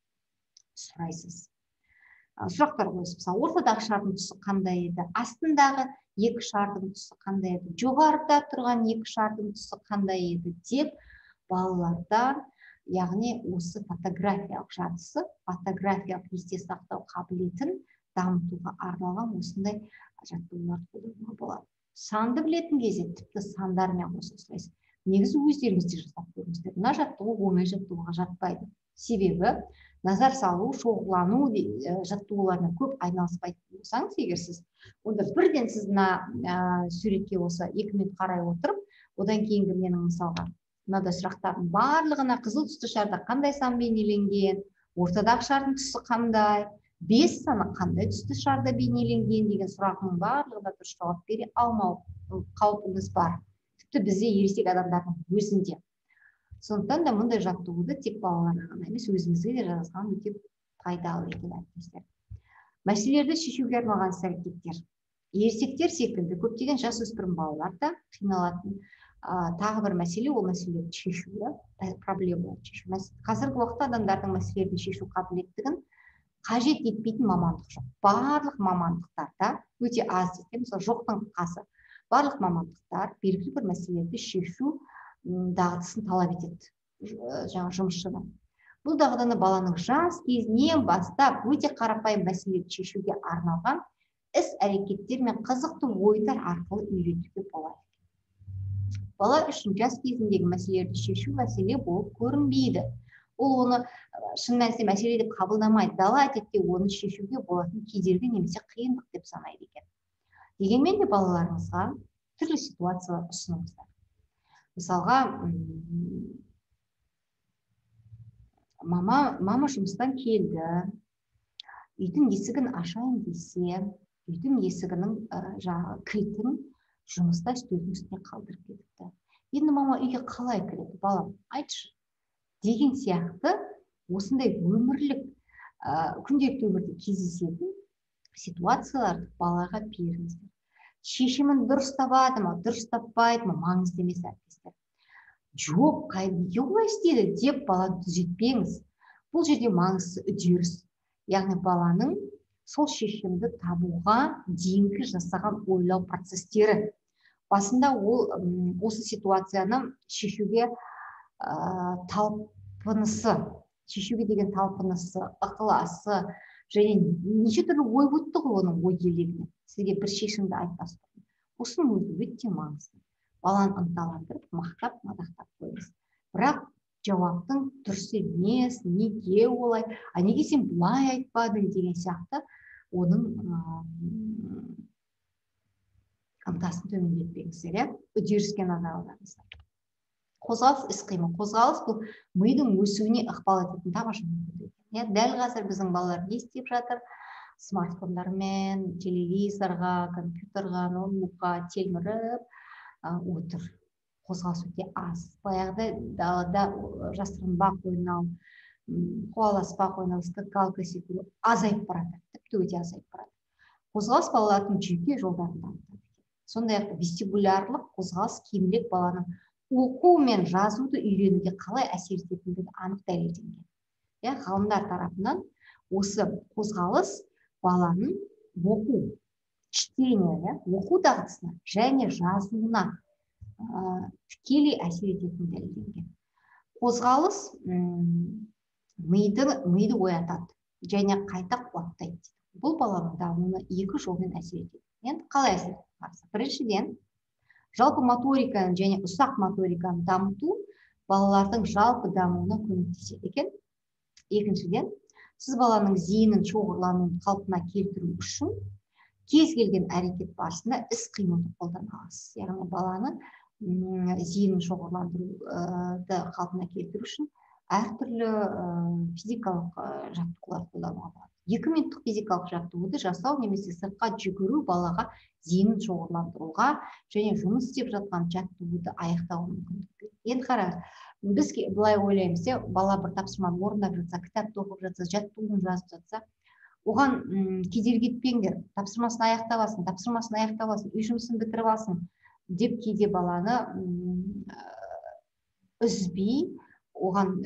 сұрайсыз. Сұрақтар қойсыз. Мысалы, ортадағы шардың түсі қандай еді, астындағы екі шардың түсі қандай еді, жоғарыда тұрған екі шардың түсі қандай еді деп балалардан, яғни осы фотографиялық жадысы, фотографиялық есте сақтау қабілетін дамытуға арналған осындай жаттығулар қолдануға болады. Санды білетін кезде тіпті сандармен қоса сұрайсыз. Негізі өздеріңізде жасап көріңіздер. Мына жаттығу оңай жаттығуға жатпайды. Себебі назар салу, шоғырлану жаттығулармен көп айналыспайтын болсаңыз, егер сіз, онда бірден сіз мына суретке осы екі минут қарай отырып, одан кейінгі менің мысалға мынада сұрақтардың барлығына қызыл түсті шарда қандай сан бейнеленген, ортадағы шардың түсі қандай, бес саны қандай түсті шарда бейнеленген деген сұрағының барлығына дұрыс жауап бере алмау қаупіңіз бар. Тіпті бізде ересек адамдардың өзінде. Сондықтан да мұндай жаттығуды тек балаларға ғана емес, өзіңізге де жазған өте пайдалы екен әріптестер. Мәселелерді шешуге арналған іс-әрекеттер. Ересектер секілді көптеген жасөспірім балалар да қиналатын тағы бір мәселе, ол мәселелерді шешуі, проблемаларды шешу. Қазіргі уақытта адамдардың мәселелерді шешу қабілеттігін қажет етпейтін мамандық жоқ. Барлық мамандықтарда өте аз десем, мысалы жоқтың қасы. Барлық мамандықтар белгілі бір мәселелерді шешу дағдысын талап етеді жаңа жұмысшыдан. Бұл дағдыны баланың жас кезінен бастап өте қарапайым мәселелерді шешуге арналған іс-әрекеттер мен қызықты ойындар арқылы үйретуге болады. Бала үшін жас кезіндегі мәселелерді шешу мәселе болып көрінбейді. Ол оны шын мәнісінде мәселе деп қабылдамайды. Дала әдетте оны шешуге болатын кедергі немесе қиындық деп санайды екен. Дегенмен де балаларыңызға түрлі ситуациялар ұсыныңыздар. Мысалға, мама, мама жұмыстан келді, үйдің есігін ашайын десе, үйдің есігінің жаңағы кілтін жұмыста үстелдің үстіне қалдырып кетіпті. Енді мама үйге қалай кіреді? Балам, айтшы. Деген сияқты осындай өмірлік, күнделікті өмірде кездесетін ситуацияларды балаға беріңіздер. Шешімін дұрыс табады ма, дұрыс таппайды ма, маңызды емес әріптестер. Жоқ, неге олай істеді деп баланы түзетпеңіз. Бұл жерде маңызды үдеріс. Яғни баланың сол шешімді табуға дейінгі жасаған ойлау процестері. Басында ол осы ситуацияны шешуге талпынысы, шешуге деген талпынысы, ықыласы, және неше түрлі ой өтті ғой оның ой елегіне. Сізге бір шешімді айтпас бұрын. Осының өзі өте маңызды. Баланы ынталандырып, мақтап, мадақтап қойыңыз. Бірақ жауаптың дұрыс емес, неге олай, а неге сен бұлай айтпадың деген сияқты оның ынтасын төмендетпеңіздер, үдеріске назар аударыңыздар. Қозғалыс, іс-қимыл. Қозғалыс бұл мидың өсуіне ықпал ететін тамаша мүмкіндік. Дәл қазір біздің балалар не істеп жатыр? Смартфондармен, телевизорға, компьютерға, ноутбукқа телміріп отыр. Қозғалыс өте аз. Баяғыда далада жасырынбақ ойнау, қуаласпақ ойнау, скакалка секілді азайып барады. Тіпті өте азайып барады. Қозғалыс балалардың жүйке жолдарын дамытады. Сондай-ақ вестибулярлық қозғалыс кейінірек баланың оқу мен жазуды үйренуге қалай әсер ететіндігі анық дәлелденген. Ғалымдар тарапынан осы қозғалыс баланың оқу, чтение, оқу дағдысына және жазуына тікелей әсер ететіндігі дәлелденген. Қозғалыс миды оятады және қайта қуаттайды. Бұл баланың дамуына екі жолмен әсер етеді. Енді қалай әсер етеді? Біріншіден, жалпы моториканы және ұсақ моториканы дамыту балалардың жалпы дамуына көмектеседі екен. Екіншіден, сіз баланың зейінін, шоғырлануын қалпына келтіру үшін кез келген әрекет барысында іс-қимылды қолдана аласыз. Яғни баланы зейінін шоғырландыруды қалпына келтіру үшін әртүрлі физикалық жаттығулар қолдануға болады. Екі минуттық физикалық жаттығуды жасау немесе сыртқа жүгіру балаға зейінін шоғырландыруға және жұмыс істеп жатқан жаттығуды аяқтауға мүмкіндік береді. Енді қараңыз, біз былай ойлаймыз, бала бір тапсырманы орындап жатса, кітапты оқып жатса, жаттығуын жазып жатса, оған кедергі етпеңдер, тапсырмасын аяқтап алсын, тапсырмасын аяқтап алсын, үй жұмысын бітіріп алсын деп кейде баланы үзбей, оған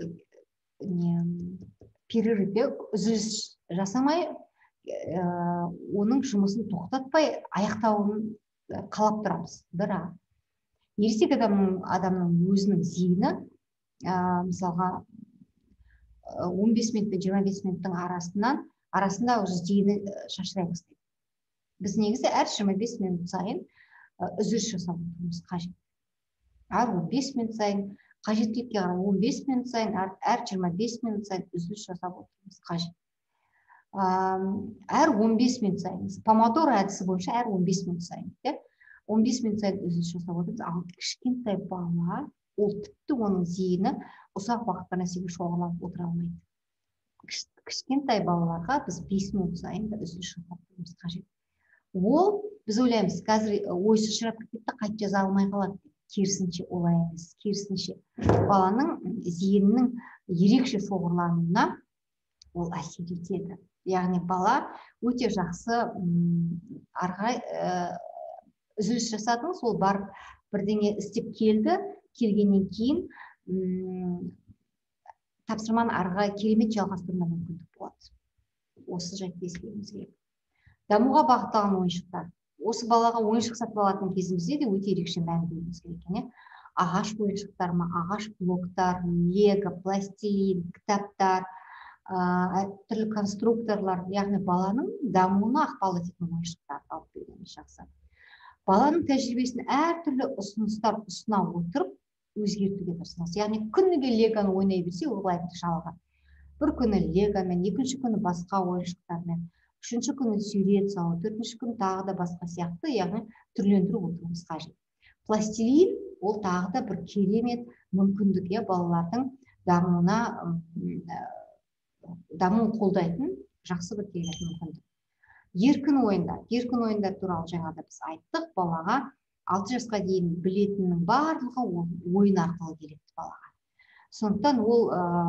перерывте үзіліс жасамай, оның жұмысын тоқтатпай аяқтауын қалап тұрамыз. Бірақ ересек адамның өзінің зейіні, мысалға он бес минут пен жиырма бес минуттың арасынан арасында уже зейіні шашырай бастайды. Біз негізі әр жиырма бес минут сайын үзіліс жасап отырмыз қажет. Әр он бес минут сайын қажеттілікке қарай он бес минут сайын, әр жиырма бес минут сайын үзіліс жасап отырмыз қажет. Әр он бес минут сайын, помодоро әдісі бойынша әр он бес минут сайын, он бес минут сайын үзіліс жасап отырмыз. Ал кішкентай бала, ол тіпті оның зейіні ұсақ уақытта нәрсеге шоғырланып отыра алмайды. Кішкентай балаларға біз бес минут сайын үзіліс жасап отырмыз қажет. Ол, біз ойлаймыз, қазір ойсы шырап кетті, қайт жаза алмай қалады. Керісінше олай емес. Керісінше баланың зейінінің ерекше шоғырлануына ол әсер етеді. Яғни бала өте жақсы арғай үзіліс жасадыңыз, ол барып бірдеңе істеп келді, келгеннен кейін тапсырманы арғай керемет жалғастыруына мүмкіндік болады. Осы жайтты ескеруіміз керек. Дамуға бағытталған ойыншықтар. Осы балаға ойыншық сатып алатын кезімізде де өте ерекше мән беруіміз керек. ағаш ойыншықтар ма, ағаш блоктар, лего, пластилин, кітаптар, түрлі конструкторлар, яғни баланың дамуына ықпал ететін ойыншықтар алып келгеніміз жақсы. Баланың тәжірибесін әртүрлі ұсыныстар ұсына отырып өзгертуге тырысыңыз. Яғни күніге легоны ойнай берсе, ол былай жалған. Бір күні легомен, екінші күні басқа ойыншықтармен, үшінші күні сурет салу, төртінші күні тағы да басқа сияқты, яғни түрлендіріп отыруымыз қажет. Пластилин ол тағы да бір керемет мүмкіндік, балалардың дамуына дамуын қолдайтын жақсы бір керемет мүмкіндік. Еркін ойындар. Еркін ойындар туралы жаңада біз айттық. Балаға алты жасқа дейін білетіннің барлығы ойын арқылы келеді балаға. Сондықтан ол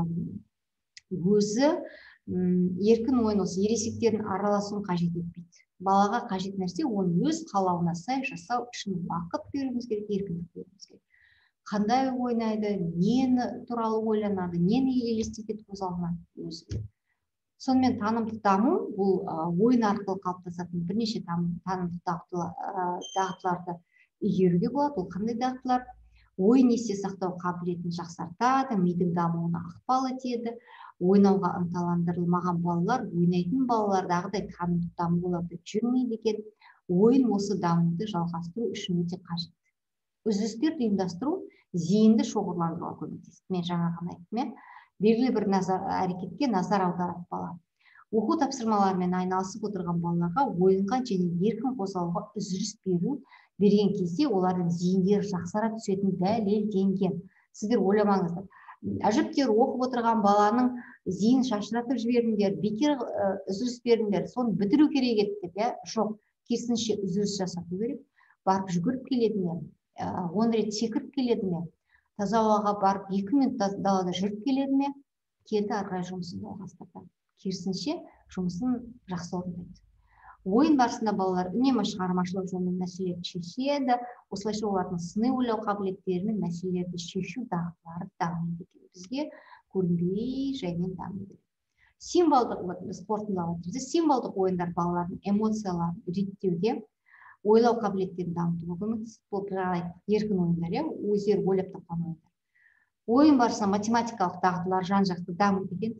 өзі еркін ойын, осы ересектердің араласуын қажет етпейді. Балаға қажет нәрсе оны өз қалауына сай жасау үшін уақыт беруіміз керек, еркіндік беруіміз керек. Қандай ойнайды, нені туралы ойланады, нені елестетеді көз алдына өзі. Сонымен танымдық даму бұл ойын арқылы қалыптасатын бірнеше танымдық дағдыларды игеруге болады. Ол қандай дағдылар? Ойын есте сақтау қабілетін жақсартады, мидың дамуына ықпал етеді. Ойнауға ынталандырылмаған балалар ойнайтын балалардағыдай танымдық даму оларда жүрмейді екен. Ойын осы дамуды жалғастыру үшін өте қажет. Үзілістерді ұйымдастыру зейінді шоғырландыруға көмектеседі. Мен жаңа ғана айттым, белгілі бір әрекетке назар аударады бала. Оқу тапсырмаларымен айналысып отырған балаларға ойынға және еркін қозғалуға үзіліс беру берген кезде олардың зейіндері жақсара түсетіні дәлелденген. Сіздер ойламаңыздар. Әжептәуір оқып отырған баланың зейін шашыратып жібердіңдер, бекер үзіліс бердіңдер, соны бітіру керек еді деп, жоқ, керісінше үзіліс жасату керек. Барып жүгіріп келеді ме, он рет секіріп келеді ме, таза ауаға барып екі минут далада жүріп келеді ме, келді ары қарай жұмысын жалғастырды. Керісінше жұмысын жақсы орындайды. Ойын барысында балалар үнемі шығармашылық жолмен мәселелерді шешеді. Осылайша олардың сыни ойлау қабілеттері мен мәселелерді шешу дағдылары дамиды екен. Бізге көрінбей жаймен дамиды. Символдық, біз қорытындылап отырмыз, символдық ойындар балалардың эмоцияларын реттеуге, ойлау қабілеттерін дамытуға көмектеседі. Бұл еркін ойындар, өздері ойлап тапқан ойындар. Ойын барысында математикалық дағдылар жан-жақты дамиды екен.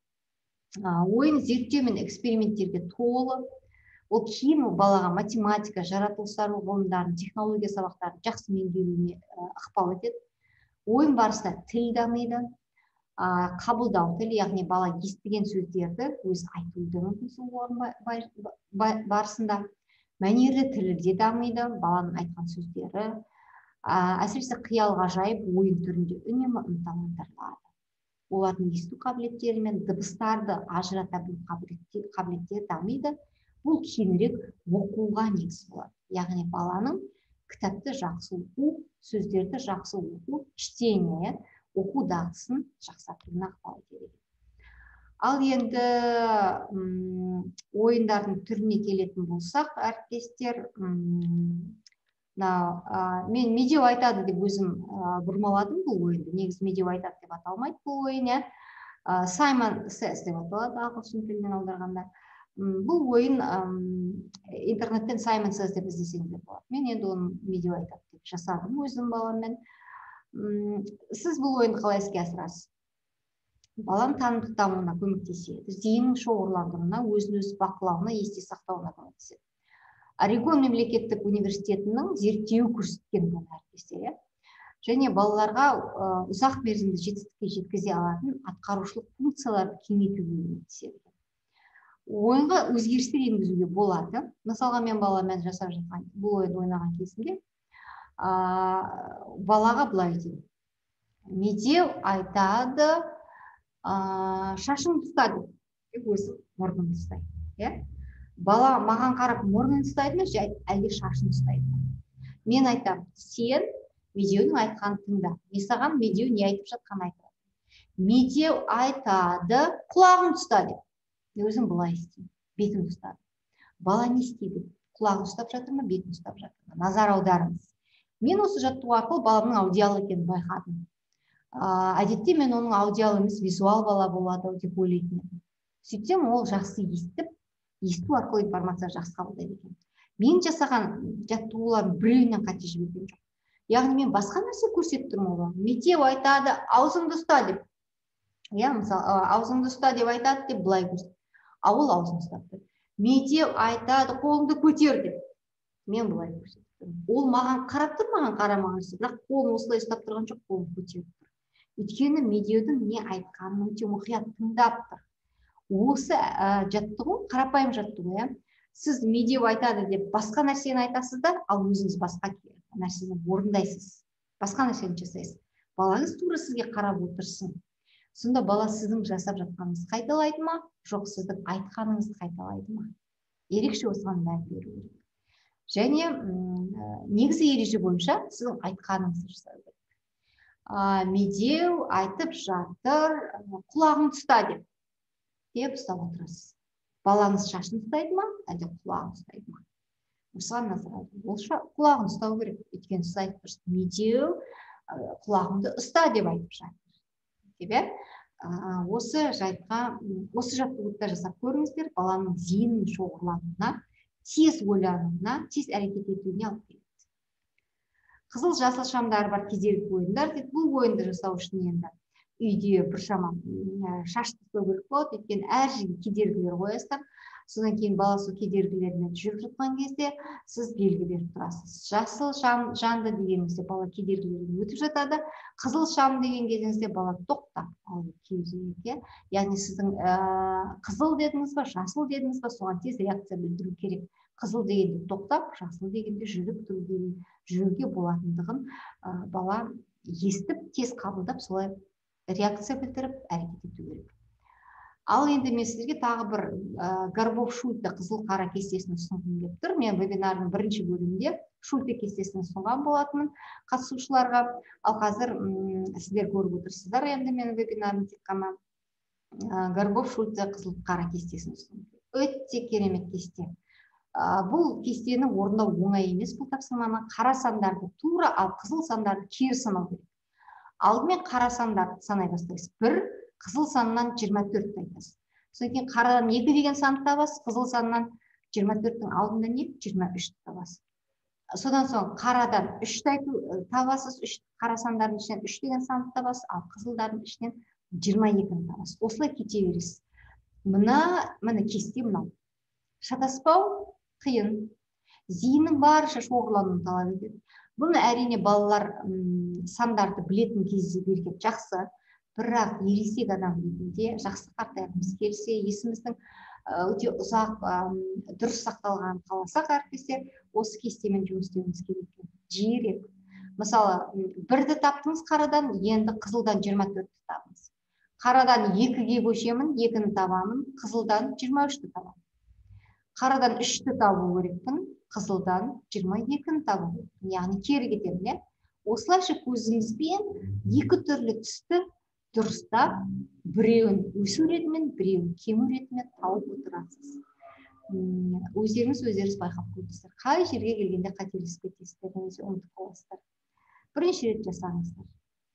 Ойын зерттеу мен эксперименттерге толы. Ол кейін балаға математика, жаратылыстану ғылымдарын, технология сабақтарын жақсы меңгеруіне ықпал етеді. Ойын барысында тіл дамиды, қабылдау тілі, яғни бала естіген сөздерді өзі айтуды мүмкін сол орын барысында. Мәнерлі тілі де дамиды, баланың айтқан сөздері, әсіресе қиял ғажайып ойын түрінде үнемі ынталандырылады. Олардың есту қабілеттері мен дыбыстарды ажырата білу қабілеттері дамиды. Бұл кейінірек оқуға негіз болады. Яғни баланың кітапты жақсы оқу, сөздерді жақсы оқу, чтение, оқу дағдысын жақсартуына ықпал етеді. Ал енді ойындардың түріне келетін болсақ, әріптестер, мен медеу айтады деп өзім бұрмаладым бұл ойынды. Негізі медеу айтады деп аталмайды бұл ойын. Саймон Сесс деп аталады ағылшын тілінен аударғанда. Бұл ойын интернеттен Саймон Сесс деп іздесеңіздер болады. Мен енді оны медеу айтады деп жасадым өзім баламмен. Сіз бұл ойынды қалай іске асырасыз? Баланың танымдық дамуына көмектеседі, зейіннің шоғырландыруына, өзін-өзі бақылауына, есте сақтауына көмектеседі. Орегон мемлекеттік университетінің зерттеуі көрсеткен бұл әріптестер. Және балаларға ұзақ мерзімді жетістікке жеткізе алатын атқарушылық функцияларды кеңейтуге көмектеседі. Ойынға өзгерістер енгізуге болады. Мысалға, мен баламен жасап жатқан бұл ойынды ойнаған кезінде балаға былай дейді. Медеу айтады, шашын ұстады. Өзі мұрнын ұстайды. Бала маған қарап мұрнын ұстайды ма, әлде шашын ұстайды ма? Мен айтам, сен медеудің айтқанын тыңда. Мен саған медеу не айтып жатқанын айтады. Медеу айтады, құлағын ұста деп. Өзім бұлай істеймін, бетін ұстады. Бала не істейді? Құлағын ұстап жатыр ма, бетін ұстап жатыр ма? Назар аударыңыз. Мен осы жаттығу арқылы баламның аудиал екенін байқадым. Әдетте мен оның аудиал емес, визуал бала болады деп ойлайтын едім. Сөйтсем, ол жақсы естіп, есту арқылы информация жақсы қабылдайды екен. Мен жасаған жаттығулардың біреуінен қате жіберген жоқ. яғни мен басқа нәрсе көрсетіп тұрмын ғой. Мектеп айтады, аузыңды ұста деп. Иә, мысалы, аузыңды ұста деп айтады деп былай көрсет. А ол аузын ұстап тұр. Мектеп айтады, қолыңды көтер деп. Мен былай көрсетіп тұрмын. Ол маған қарап тұр, маған қарамаған, бірақ қолын осылай ұстап тұрған жоқ, қолын көтеріп тұр. Өйткені медеудің не айтқанын өте мұқият тыңдап тұр. Осы жаттығу, қарапайым жаттығу, иә. Сіз медеу айтады деп басқа нәрсені айтасыз да, ал өзіңіз басқа нәрсені орындайсыз. Басқа нәрсені жасайсыз. Балаңыз тура сізге қарап отырсын. Сонда бала сіздің жасап жатқаныңызды қайталайды ма, жоқ сіздің айтқаныңызды қайталайды ма? Ерекше осыған мән беру керек. Және негізі ереже бойынша сіздің айтқаныңызды жасау керек. Медеу айтып жатыр, құлағыңды ұста деп. Деп ұстап отырасыз. Балаңыз шашын ұстайды ма, әлде құлағын ұстайды ма? Осыған назар аударыңыз. Ол құлағын ұстау керек. Өйткені сіз айтып тұрсыз, медеу құлағыңды ұста деп айтып жатыр. Деп, осы жайтқа, осы жаттығуды жасап көріңіздер, баланың зейінінің шоғырлануына, тез ойлануына, тез әрекет етуіне алып келеді. Қызыл жасыл шамдар бар кедергі ойындар. Бұл ойынды жасау үшін енді үйде біршама шашты ұстау керек болады, өйткені әр жерге кедергілер қоясыздар. Содан кейін бала сол кедергілермен жүріп жатқан кезде сіз белгі беріп тұрасыз. Жасыл шам жанды дегеніңізде бала кедергілерден өтіп жатады. Қызыл шам деген кезіңізде бала тоқтап алып келуге. Яғни сіздің қызыл дедіңіз ба, жасыл дедіңіз ба, соған тез реакция білдіру керек. Қызыл дегенде тоқтап, жасыл дегенде жүріп тұру, жүруге болатындығын бала естіп, тез қабылдап, солай реакция білдіріп әрекет ету керек. Ал енді мен сіздерге тағы бір Горбов-Шульте қызыл қара кестесін ұсынғым келіп тұр. Мен вебинардың бірінші бөлімінде Шульте кестесін ұсынған болатынмын қатысушыларға. Ал қазір сіздер көріп отырсыздар, енді менің вебинарым тек қана Горбов-Шульте қызыл қара кестесін ұсындым. Өте керемет кесте. Бұл кестені орындау оңай емес, бұл тапсырманы. Қара сандарды тура, ал қызыл сандарды кері санау керек. Алдымен қара сандарды санай бастайсыз. бір, қызыл санынан жиырма төртті айтасыз. Содан кейін қарадан екі деген санды табасыз, қызыл санынан жиырма төрттің алдында не? жиырма үшті табасыз. Содан соң қарадан үшті табасыз, қара сандардың ішінен үш деген санды табасыз, ал қызылдардың ішінен жиырма екіні табасыз. Осылай кете бересіз. Мына, міне кесте мынау. Шатаспау қиын. Зейіннің барынша шоғырлануын талап етеді. Бұны әрине балалар сандарды білетін кезде берген жақсы, бірақ ересек адам ретінде жақсы қартайғымыз келсе, есіміздің өте ұзақ дұрыс сақталғанын қаласақ әріптестер, осы кестемен жұмыс істеуіміз керек. Жиірек. Мысалы, бірді таптыңыз қарадан, енді қызылдан жиырма төртті табыңыз. Қарадан екіге көшемін, екіні табамын, қызылдан жиырма үшті табамын. Қарадан үшті табу керекпін, қызылдан жиырма екіні табу керекпін. Яғни кері кетемін. Осылайша көзіңізбен екі түрлі түсті дұрыстап, біреуін өсу ретімен, біреуін кему ретімен тауып отырасыз. Өздеріңіз өздеріңіз байқап көріңіздер. Қай жерге келгенде қателесіп кетесіздер, немесе ұмытып қаласыздар. Бірінші рет жасаңыздар.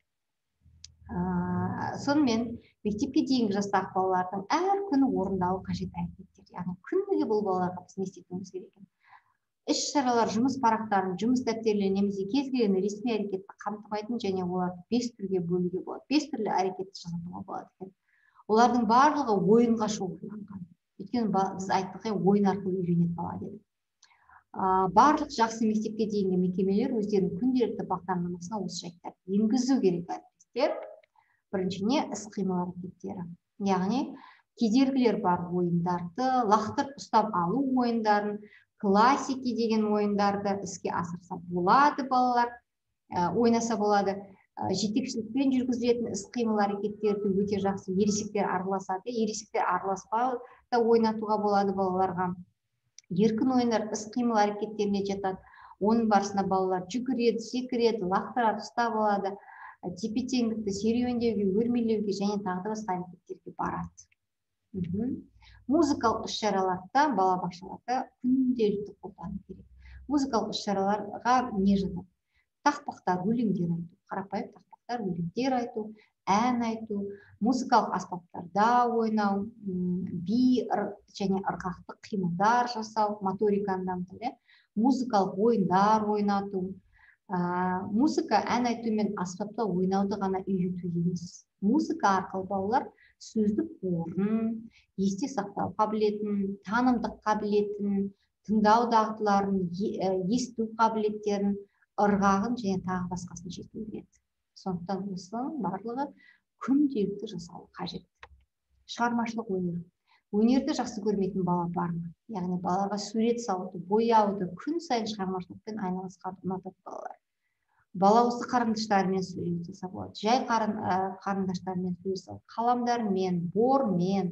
Сонымен мектепке дейінгі жастағы балалардың әр күні орындауы қажет әрекеттер. Яғни күніге бұл балаларға біз не істетуіміз керек екен. Іс-шаралар, жұмыс парақтарын, жұмыс дәптерлерін немесе кез келген ресми әрекетті қамтымайтын және оларды бес түрге бөлуге болады. Бес түрлі әрекетті жасауға болады екен. Олардың барлығы ойынға шоғырланған. Өйткені біз айттық, ойын арқылы үйренеді бала дедік. Барлық жақсы мектепке дейінгі мекемелер өздерінің күнделікті бағдарламасына осы жайттарды енгізу керек әріптестер. Біріншіне іс-қимыл әрекеттері. Яғни кедергілер бар ойындарды, лақтырып ұстап алу ойындарын, классики деген ойындарды іске асырса болады балалар, ойнаса болады. Жетекшілікпен жүргізілетін іс-қимыл әрекеттерді өте жақсы ересектер араласады. Ересектер араласпай да ойнатуға болады балаларға. Еркін ойындар іс-қимыл әрекеттеріне жатады. Оның барысында балалар жүгіреді, секіреді, лақтырады, ұстап алады. Тепе-теңдікті серуендеуге, өрмелеуге және тағы да басқа әрекеттерге барады. Музыкалық іс-шараларда балабақшаларда күнделікті қолдану керек. Музыкалық іс-шараларға не жатады? Тақпақтар, өлеңдер айту, қарапайым тақпақтар, өлеңдер айту, ән айту, музыкалық аспаптарда ойнау, би және ырғақтық қимылдар жасау, моториканы дамыту, музыкалық ойындар ойнату, Музыка ән айту мен аспапта ойнауды ғана үйрету емес. Музыка арқылы балалар сөздік қорын, есте сақтау қабілетін, танымдық қабілетін, тыңдау дағдыларын, есту қабілеттерін, ырғағын және тағы басқасын жетілдіреді. Сондықтан осының барлығы күнделікті жасалу қажет. Шығармашылық өнер. Өнерді жақсы көрмейтін бала бар ма? Яғни балаға сурет салуды, бояуды күн сайын шығармашылықпен айналысқанды ұнатады балалар. Бала осы қарындаштарымен сурет жасап болады. Жай қарындаштарымен сурет салады. Қаламдармен, бормен,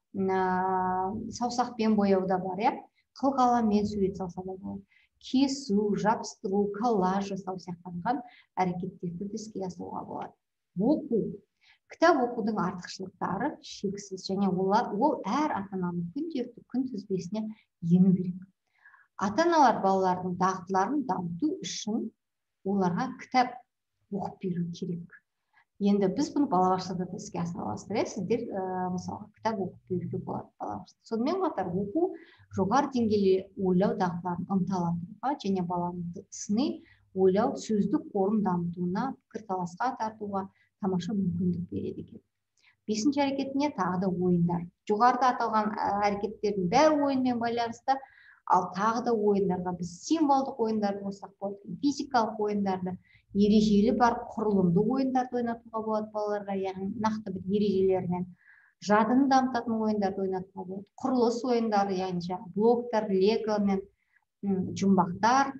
саусақпен бояуда бар, иә? Қылқаламмен сурет салса да болады. Кесу, жабыстыру, коллаж жасау сияқтанған әрекеттерді іске асыруға болады. Оқу. Кітап оқудың артықшылықтары шексіз, және ол әр ата-ананың күнделікті күнтізбесіне ену керек. Ата-аналар балалардың дағдыларын дамыту үшін оларға кітап оқып беру керек. Енді біз бұны балабақшада да іске асыра аласыздар. Сіздер мысалға кітап оқып беруге болады балабақшада. Сонымен қатар оқу жоғары деңгейлі ойлау дағдыларын ынталандыруға және баланың сыни ойлау сөздік қорын дамытуына, пікірталасқа тартуға тамаша мүмкіндік береді екен. Бесінші әрекетіне тағы да ойындар. Жоғарыда аталған әрекеттердің бәрі ойынмен байланысты, ал тағы да ойындарға біз символдық ойындарды қоссақ болады, физикалық ойындарды, ережелі бар құрылымды ойындарды ойнатуға болады балаларға, яғни нақты бір ережелермен. Жадыны дамытатын ойындарды ойнатуға болады. Құрылыс ойындары, яғни блоктар, легомен, жұмбақтар,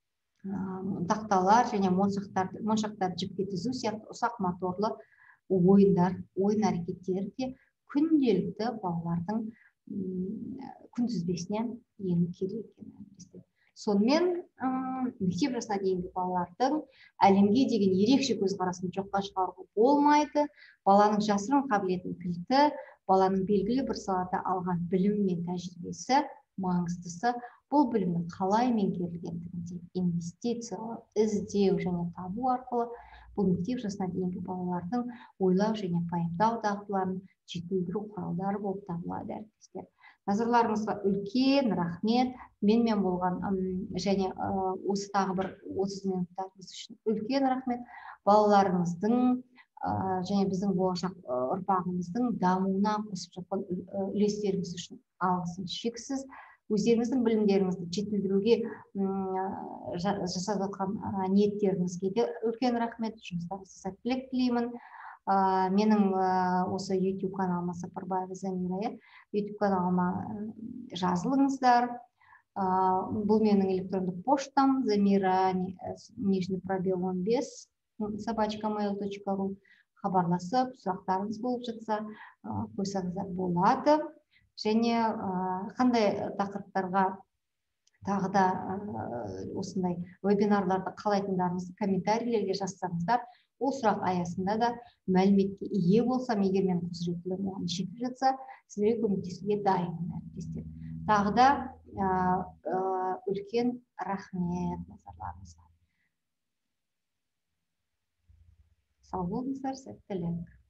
тақталар және моншақтарды жіпке тізу сияқты ұсақ моторлы ойындар, ойын әрекеттері де күнделікті балалардың күнтізбесіне ену керек екен. Сонымен мектеп жасына дейінгі балалардың әлемге деген ерекше көзқарасын жоққа шығаруға болмайды. Баланың жасырын қабілетін кілті, баланың белгілі бір салада алған білім мен тәжірибесі маңыздысы. Бұл білімнің қалай меңгерілгендігінде инвестициялау, іздеу және табу арқылы бұл мектеп жасына дейінгі балалардың ойлау және пайымдау дағдыларын жетілдіру құралдары болып табылады, әріптестер. Назарларыңызға үлкен рахмет. Менімен болған және осы тағы бір отыз минуттарыңыз үшін үлкен рахмет. Балаларыңыздың және біздің болашақ ұрпағымыздың дамуына қосып жатқан үлестеріңіз үшін алғысым шексіз. Өздеріңіздің білімдеріңізді жетілдіруге жасап жатқан ниеттеріңізге де үлкен рахмет. Жұмыстарыңызға сәттілік тілеймін. Менің осы YouTube каналыма Сапарбаева Замира, YouTube каналыма жазылыңыздар. Бұл менің электрондық поштам Замира нижний пробел он бес собачка mail точка ру. Хабарласып, сұрақтарыңыз болып жатса, қойсаңыздар болады. Және қандай тақырыптарға тағы да осындай вебинарларды қалайтындарыңызды комментарийлерге жазсаңыздар, ол сұрақ аясында да мәліметке ие болсам, егер мен құзыреттілігім оған жетіп жатса, сіздерге көмектесуге дайынмын, әріптестер. Тағы да үлкен рахмет назарларыңызға. Сау болыңыздар, сәттілік.